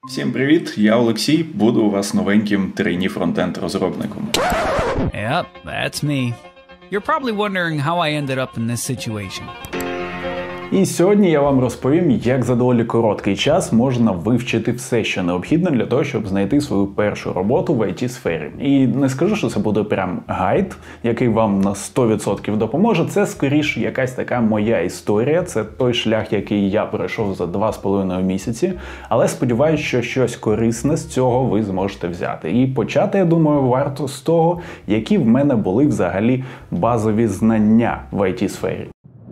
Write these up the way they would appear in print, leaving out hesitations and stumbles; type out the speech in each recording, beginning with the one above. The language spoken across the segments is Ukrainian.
Всім привіт, я Олексій, буду у вас новеньким трейні фронтенд розробником. Yep, that's me. You're probably wondering how I ended up in this situation. І сьогодні я вам розповім, як за доволі короткий час можна вивчити все, що необхідно для того, щоб знайти свою першу роботу в IT-сфері. І не скажу, що це буде прям гайд, який вам на 100% допоможе. Це скоріш якась така моя історія, це той шлях, який я пройшов за 2,5 місяці. Але сподіваюся, що щось корисне з цього ви зможете взяти. І почати, я думаю, варто з того, які в мене були взагалі базові знання в IT-сфері.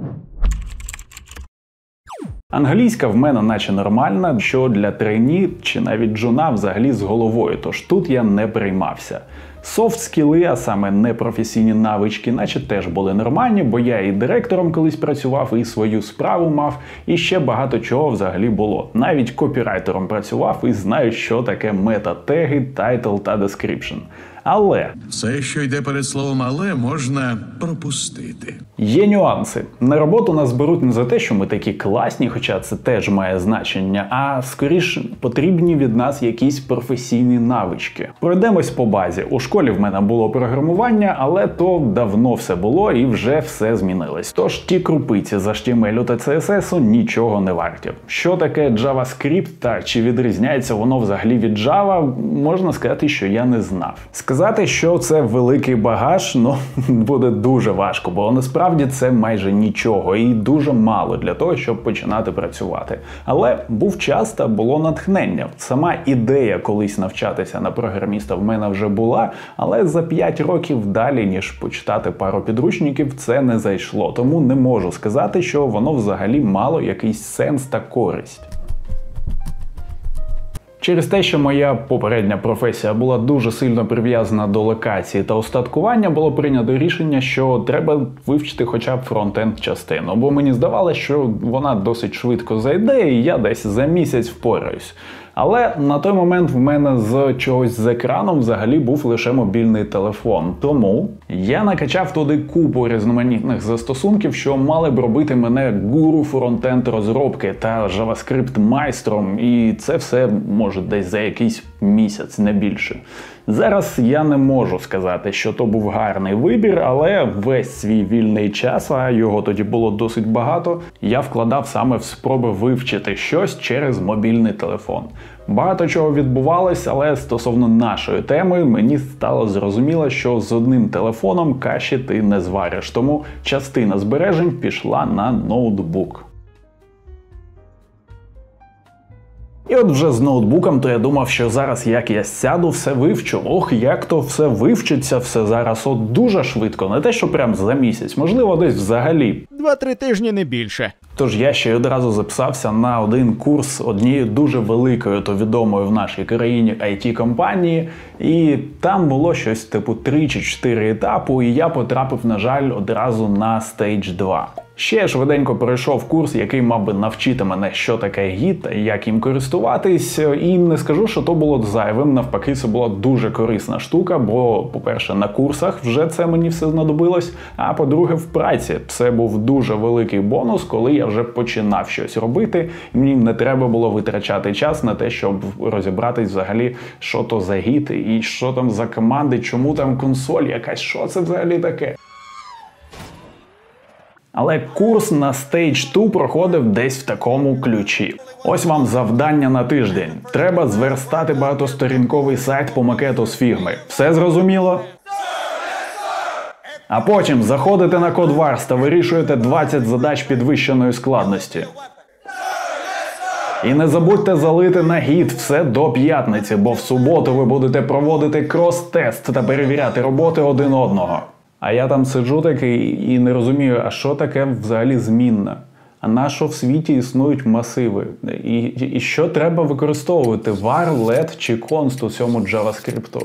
Англійська в мене наче нормальна, що для трейні чи навіть джуна взагалі з головою, тож тут я не переймався. Софт-скіли, а саме непрофесійні навички, наче теж були нормальні, бо я і директором колись працював, і свою справу мав, і ще багато чого взагалі було. Навіть копірайтером працював і знаю, що таке мета-теги, тайтл та description. Але все, що йде перед словом «але», можна пропустити. Є нюанси. На роботу нас беруть не за те, що ми такі класні, хоча це теж має значення, а скоріш потрібні від нас якісь професійні навички. Пройдемось по базі. У школі в мене було програмування, але то давно все було і вже все змінилось. Тож ті крупиці з HTML та CSS нічого не варті. Що таке JavaScript та чи відрізняється воно взагалі від Java, можна сказати, що я не знав. Сказати, що це великий багаж, буде дуже важко, бо насправді це майже нічого і дуже мало для того, щоб починати працювати. Але був час та було натхнення. Сама ідея колись навчатися на програміста в мене вже була, але за 5 років далі, ніж почитати пару підручників, це не зайшло. Тому не можу сказати, що воно взагалі мало якийсь сенс та користь. Через те, що моя попередня професія була дуже сильно прив'язана до локації та устаткування, було прийнято рішення, що треба вивчити хоча б фронт-енд частину, бо мені здавалося, що вона досить швидко зайде і я десь за місяць впораюсь. Але на той момент в мене з чогось з екраном взагалі був лише мобільний телефон. Тому я накачав туди купу різноманітних застосунків, що мали б робити мене гуру фронтенд розробки та JavaScript майстром, і це все може десь за якийсь місяць, не більше. Зараз я не можу сказати, що то був гарний вибір, але весь свій вільний час, а його тоді було досить багато, я вкладав саме в спроби вивчити щось через мобільний телефон. Багато чого відбувалось, але стосовно нашої теми мені стало зрозуміло, що з одним телефоном каші ти не звариш, тому частина збережень пішла на ноутбук. І от вже з ноутбуком, то я думав, що зараз як я сяду, все вивчу. Ох, як то все вивчиться, все зараз от дуже швидко. Не те, що прям за місяць, можливо, десь взагалі 2-3 тижні, не більше. Тож я ще й одразу записався на один курс однієї дуже великої, то відомої в нашій країні IT-компанії. І там було щось типу 3 чи 4 етапи, і я потрапив, на жаль, одразу на Stage 2. Ще швиденько пройшов курс, який мав би навчити мене, що таке гід та як їм користуватись. І не скажу, що то було зайвим, навпаки, це була дуже корисна штука, бо, по-перше, на курсах вже це мені все знадобилось, а по-друге, в праці. Це був дуже великий бонус, коли я вже починав щось робити, і мені не треба було витрачати час на те, щоб розібратись взагалі, що то за гід і що там за команди, чому там консоль якась, що це взагалі таке. Але курс на Stage 2 проходив десь в такому ключі. Ось вам завдання на тиждень. Треба зверстати багатосторінковий сайт по макету з фігми. Все зрозуміло? А потім заходите на Codewars та вирішуєте 20 задач підвищеної складності. І не забудьте залити на гід все до п'ятниці, бо в суботу ви будете проводити крос-тест та перевіряти роботи один одного. А я там сиджу такий і не розумію, а що таке взагалі змінна? А на що в світі існують масиви? І що треба використовувати? Var, let чи const у цьому JavaScript?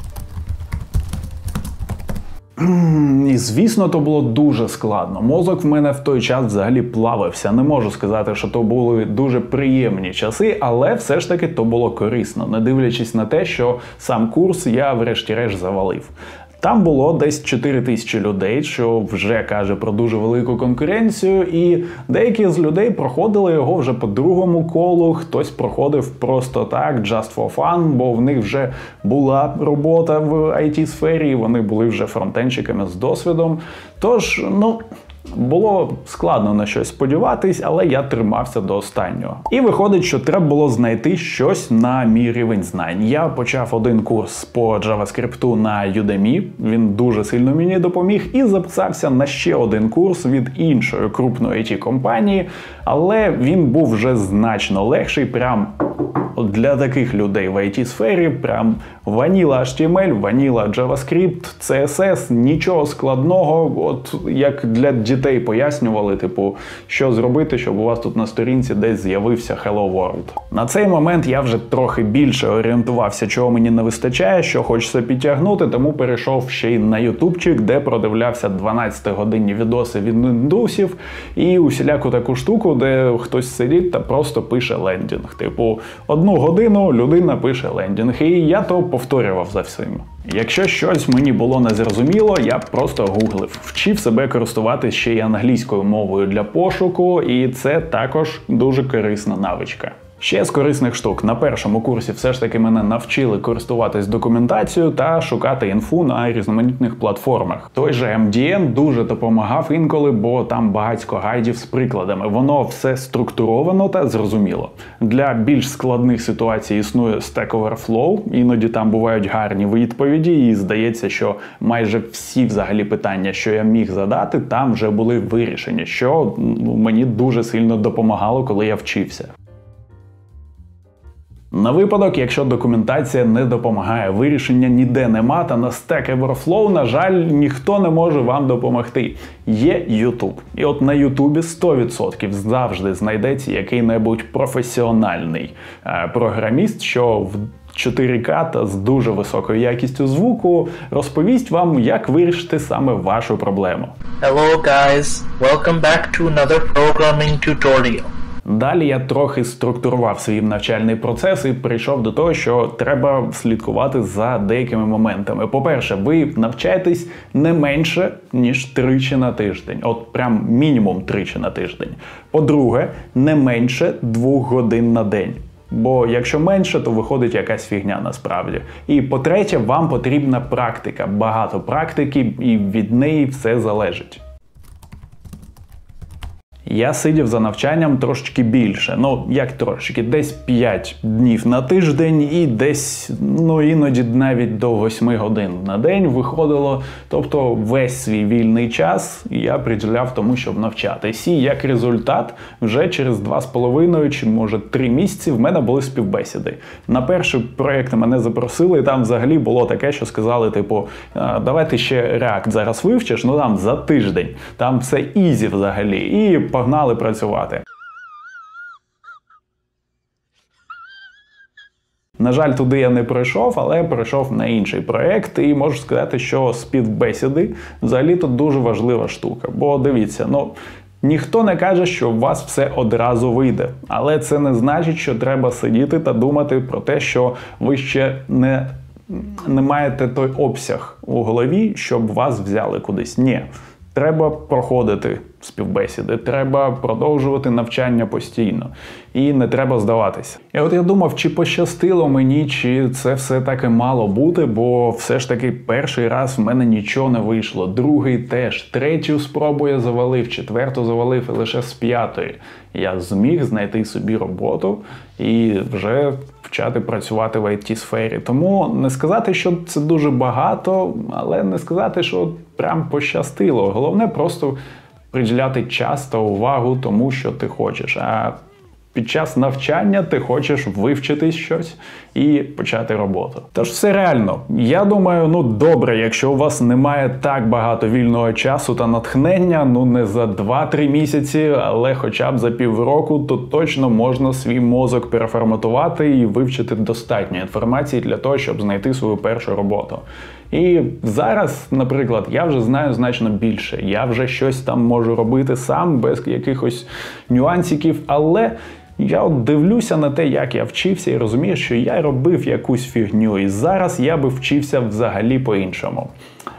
І, звісно, то було дуже складно. Мозок в мене в той час взагалі плавився. Не можу сказати, що то були дуже приємні часи, але все ж таки то було корисно, не дивлячись на те, що сам курс я врешті-решт завалив. Там було десь 4000 людей, що вже каже про дуже велику конкуренцію, і деякі з людей проходили його вже по другому колу, хтось проходив просто так, just for fun, бо в них вже була робота в IT-сфері, і вони були вже фронтенщиками з досвідом. Тож, було складно на щось сподіватись, але я тримався до останнього. І виходить, що треба було знайти щось на мій рівень знань. Я почав один курс по JavaScript на Udemy, він дуже сильно мені допоміг, і записався на ще один курс від іншої крупної IT-компанії, але він був вже значно легший, прям для таких людей в IT-сфері, прям ваніла HTML, ваніла JavaScript, CSS, нічого складного, от як для дітей пояснювали, що зробити, щоб у вас тут на сторінці десь з'явився Hello World. На цей момент я вже трохи більше орієнтувався, чого мені не вистачає, що хочеться підтягнути, тому перейшов ще й на ютубчик, де продивлявся 12-годинні відоси від індусів і усіляку таку штуку, де хтось сидить та просто пише лендінг. 1 годину людина пише лендінг, і я то повторював за всім. Якщо щось мені було незрозуміло, я просто гуглив. Вчив себе користуватися ще й англійською мовою для пошуку, і це також дуже корисна навичка. Ще з корисних штук. На першому курсі все ж таки мене навчили користуватись документацією та шукати інфу на різноманітних платформах. Той же MDN дуже допомагав інколи, бо там багатько гайдів з прикладами. Воно все структуровано та зрозуміло. Для більш складних ситуацій існує Stack Overflow, іноді там бувають гарні відповіді, і здається, що майже всі взагалі питання, що я міг задати, там вже були вирішені, що мені дуже сильно допомагало, коли я вчився. На випадок, якщо документація не допомагає, вирішення ніде нема, та на Stack Overflow, на жаль, ніхто не може вам допомогти. Є YouTube. І от на YouTube 100% завжди знайдеться який-небудь професіональний програміст, що в 4К та з дуже високою якістю звуку розповість вам, як вирішити саме вашу проблему. Hello guys, welcome back to another programming tutorial. Далі я трохи структурував свій навчальний процес і прийшов до того, що треба слідкувати за деякими моментами. По-перше, ви навчаєтесь не менше, ніж 3 на тиждень. От прям мінімум 3 на тиждень. По-друге, не менше 2 годин на день. Бо якщо менше, то виходить якась фігня насправді. І по-третє, вам потрібна практика. Багато практики, і від неї все залежить. Я сидів за навчанням трошечки більше, як трошечки, десь 5 днів на тиждень і десь, іноді навіть до 8 годин на день виходило. Тобто весь свій вільний час я приділяв тому, щоб навчатись. І як результат, вже через 2,5 чи може 3 місяці в мене були співбесіди. На перший проєкт мене запросили, і там взагалі було таке, що сказали, давай ти ще React зараз вивчиш, там за тиждень. Там все ізі взагалі. І погнали працювати. На жаль, туди я не пройшов, але пройшов на інший проєкт, і можу сказати, що співбесіди взагалі тут дуже важлива штука. Бо дивіться, ніхто не каже, що у вас все одразу вийде. Але це не значить, що треба сидіти та думати про те, що ви ще не маєте той обсяг у голові, щоб вас взяли кудись. Ні. Треба проходити співбесіди, треба продовжувати навчання постійно. І не треба здаватися. І от я думав, чи пощастило мені, чи це все таки мало бути, бо все ж таки перший раз в мене нічого не вийшло, другий теж, 3-ю спробу я завалив, 4-ту завалив, і лише з 5-ї я зміг знайти собі роботу і вже почати працювати в IT-сфері. Тому не сказати, що це дуже багато, але не сказати, що прям пощастило. Головне просто приділяти час та увагу тому, що ти хочеш. А під час навчання ти хочеш вивчити щось і почати роботу. Тож все реально. Я думаю, добре, якщо у вас немає так багато вільного часу та натхнення, не за 2-3 місяці, але хоча б за півроку, то точно можна свій мозок переформатувати і вивчити достатньо інформації для того, щоб знайти свою першу роботу. І зараз, наприклад, я вже знаю значно більше. Я вже щось там можу робити сам, без якихось нюансиків, але я дивлюся на те, як я вчився, і розумію, що я робив якусь фігню, і зараз я би вчився взагалі по-іншому.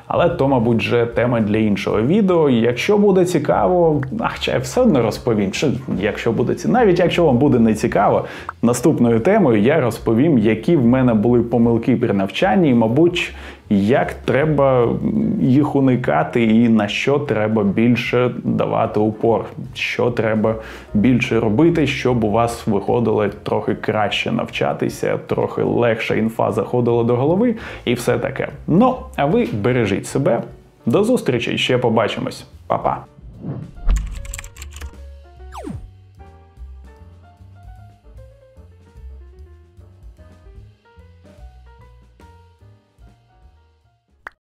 Але то, мабуть, вже тема для іншого відео. Якщо буде цікаво, я все одно розповім. Навіть якщо вам буде не цікаво, наступною темою я розповім, які в мене були помилки при навчанні і, мабуть, як треба їх уникати і на що треба більше давати упор, що треба більше робити, щоб у вас виходило трохи краще навчатися, трохи легше інфа заходила до голови і все таке. Ну, а ви бережіть себе. До зустрічі, ще побачимось. Па-па.